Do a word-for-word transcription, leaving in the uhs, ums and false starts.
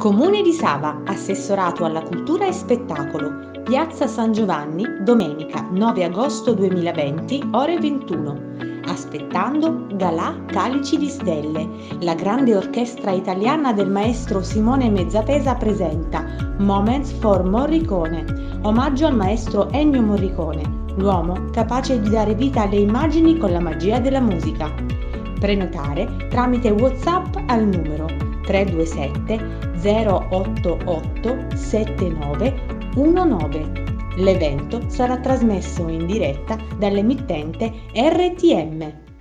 Comune di Sava, assessorato alla cultura e spettacolo, Piazza San Giovanni, domenica nove agosto duemilaventi, ore ventuno. Aspettando Galà Calici di Stelle. La grande orchestra italiana del maestro Simone Mezzapesa presenta Moments for Morricone, omaggio al maestro Ennio Morricone, l'uomo capace di dare vita alle immagini con la magia della musica. Prenotare tramite WhatsApp al numero tre due sette zero otto otto sette nove uno nove. L'evento sarà trasmesso in diretta dall'emittente R T M.